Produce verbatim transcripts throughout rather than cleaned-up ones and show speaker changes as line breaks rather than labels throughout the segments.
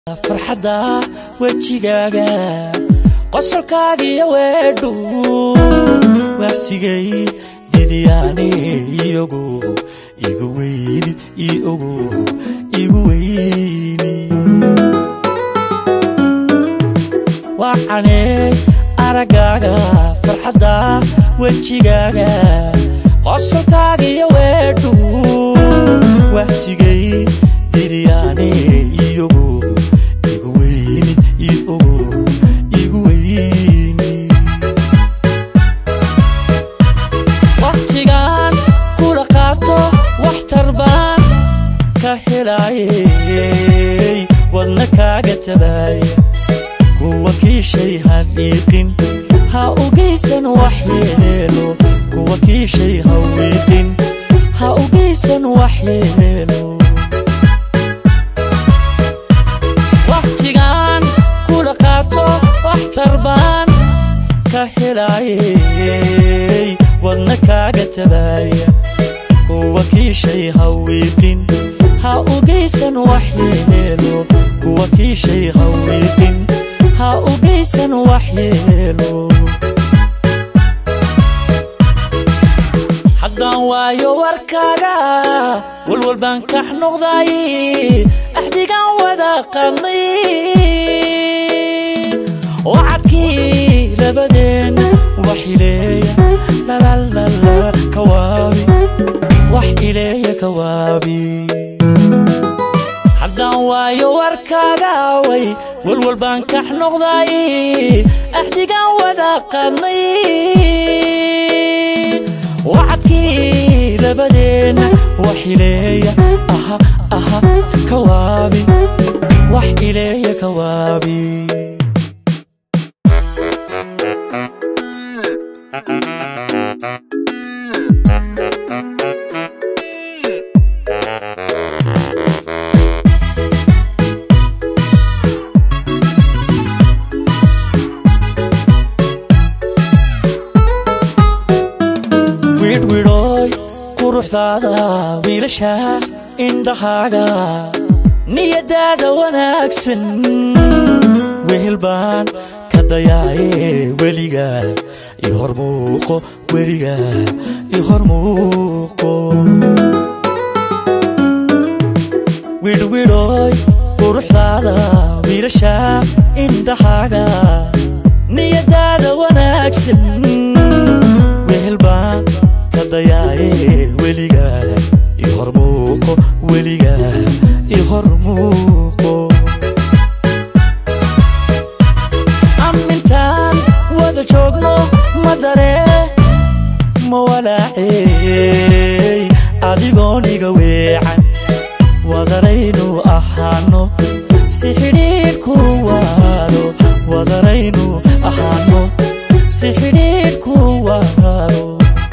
فرحدا وجهيغا qosolkaagiyo weedhu warsigay didiyaane iyagu igu weyni iyagu igu weyni waxane aragaaga farxada wajigaaga qosolkaagiyo weedhu warsigay didiyaane iyagu igu weyni iyagu igu weyni waqtigan kula qaato wax tarbaan ka helaayay wadna kaaga tabay kuwa kiishay hadiiqin ha ugeysan waxyeelo kuwa kiishay hawiiqin ha ugeysan waxyeelo waqtigan kula qaato wax tarbaan ka helaayay wadna kaaga tabay kuwa kiishay hawiiqin ha ugeysan waxyeelo kuwa kiishay hawiiqin ha ugeysan waxyeelo haddaan waayo warkaaga walwal baan ka noqday axdigan wada qadnay wacadkii labadeen wax ileeya la la la la kawaabi wax ileeya kawaabi haddaan waayo warkaaga way walwal baan ka noqday axdigan wada qadnay wacadkii labadeen wax ileeya aha aha kawaabi wax ileeya kawaabi quruxdaada wiilasha indhahaaga niyadaada wanaagsan wehel baan ka dayaaye weliga i hormuuqo weliga i hormuuqo widhwidhooy quruxdaada wiilasha indhahaaga niyadaada wanaagsan wehel baan ka dayaaye weliga i hormuuqo weliga i hormuuqo amintaan wada joogno ma daree ma walaacey adigoon iga weecan wadaraynu ahaano si xidhiidhku waaro wadaraynu ahaano si xidhiidhku waaro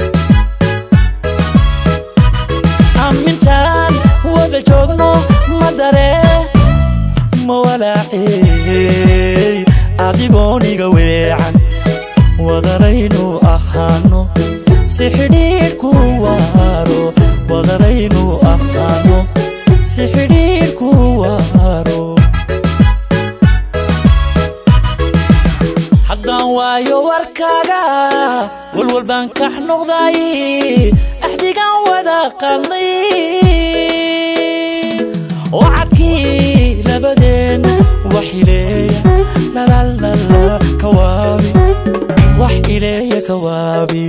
amintaan wada joogno ma daree ma walaacey adigoon iga weecan wadaraynu ahaano si xidhiidhku waaro wadaraynu ahaano si xidhiidhku waaro haddaan waayo warkaaga walwal baan ka noqday axdigan wada qadnay wacadkii labadeen wax ileeya la la la la kawaabi wax ileeya kawaabi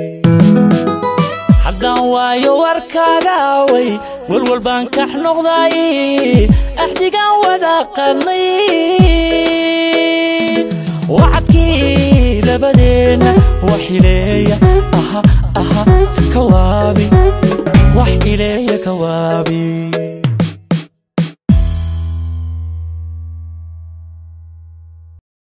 haddaan waayo warkaaga way walwal baan ka noqday axdigan wada qadnay wacadkii labadeen wax ileeya aha aha kawaabi wax ileeya kawaabi